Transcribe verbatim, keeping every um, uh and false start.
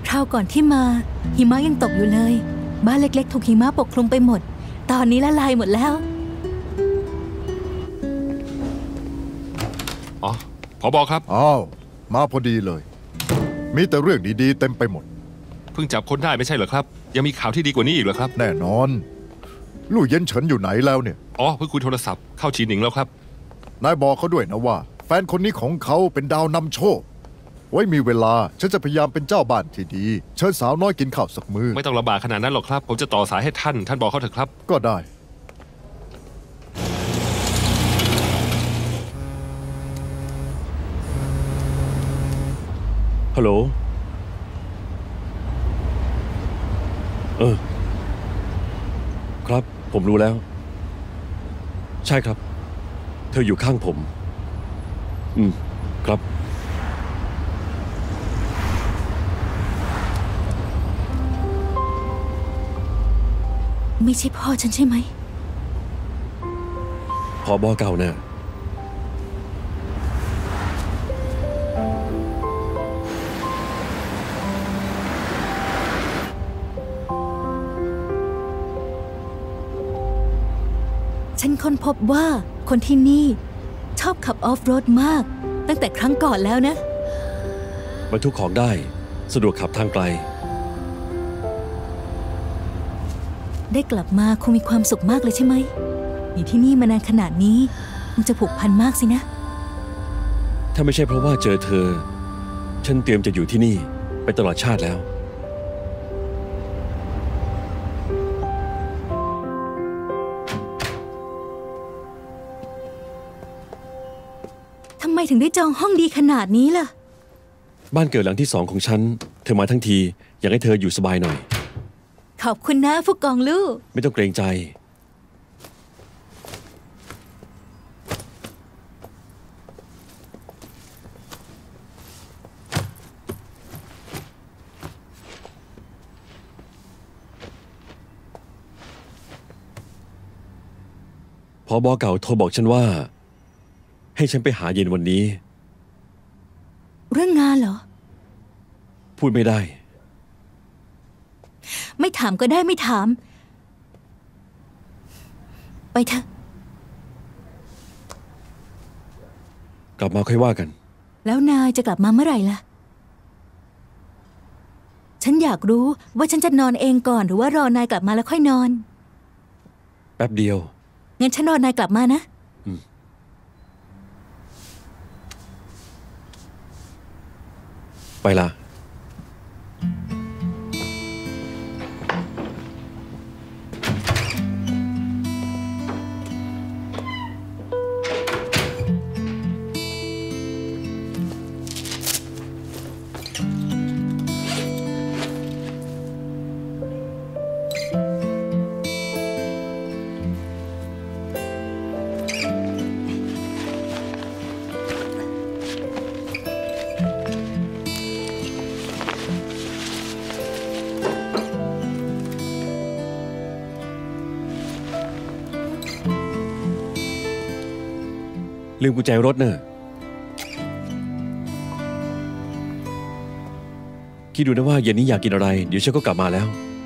คราวก่อนที่มาหิมะยังตกอยู่เลยบ้านเล็กๆถูกหิมะปกคลุมไปหมดตอนนี้ละลายหมดแล้วอ๋อผบ.ครับอ้าวมาพอดีเลยมีแต่เรื่องดีๆเต็มไปหมดเพิ่งจับคนได้ไม่ใช่เหรอครับยังมีข่าวที่ดีกว่านี้อีกเหรอครับแน่นอนลู่เย็นเฉินอยู่ไหนแล้วเนี่ยอ๋อเพิ่งคุยโทรศัพท์เข้าจีหนิงแล้วครับนายบอกเขาด้วยนะว่าแฟนคนนี้ของเขาเป็นดาวนำโชคไว้มีเวลาฉันจะพยายามเป็นเจ้าบ้านที่ดีเชิญสาวน้อยกินข้าวสักมื้อไม่ต้องลำบากขนาดนั้นหรอกครับผมจะต่อสายให้ท่านท่านบอกเขาเถอะครับก็ได้ฮัลโหลเออครับผมรู้แล้วใช่ครับเธออยู่ข้างผมอืมครับไม่ใช่พ่อฉันใช่ไหมผบ.เก่าเนี่ยฉันค้นพบว่าคนที่นี่ชอบขับออฟโรดมากตั้งแต่ครั้งก่อนแล้วนะบรรทุกของได้สะดวกขับทางไกลได้กลับมาคงมีความสุขมากเลยใช่ไหมอยู่ที่นี่มานานขนาดนี้คงจะผูกพันมากสินะถ้าไม่ใช่เพราะว่าเจอเธอฉันเตรียมจะอยู่ที่นี่ไปตลอดชาติแล้วทำไมถึงได้จองห้องดีขนาดนี้ล่ะบ้านเกิดหลังที่สองของฉันเธอมาทั้งทีอยากให้เธออยู่สบายหน่อยขอบคุณนะผู้กองลู่ไม่ต้องเกรงใจผบ.เก่าโทรบอกฉันว่าให้ฉันไปหาเย็นวันนี้เรื่องงานเหรอพูดไม่ได้ไม่ถามก็ได้ไม่ถามไปเถอะกลับมาค่อยว่ากันแล้วนายจะกลับมาเมื่อไหร่ล่ะฉันอยากรู้ว่าฉันจะนอนเองก่อนหรือว่ารอนายกลับมาแล้วค่อยนอนแป๊บเดียวงั้นฉันรอนายกลับมานะไปละลืมกุญแจรถเนอะคิดดูนะว่าเย็นนี้อยากกินอะไรเดี๋ยวฉันก็กลับมาแล้ว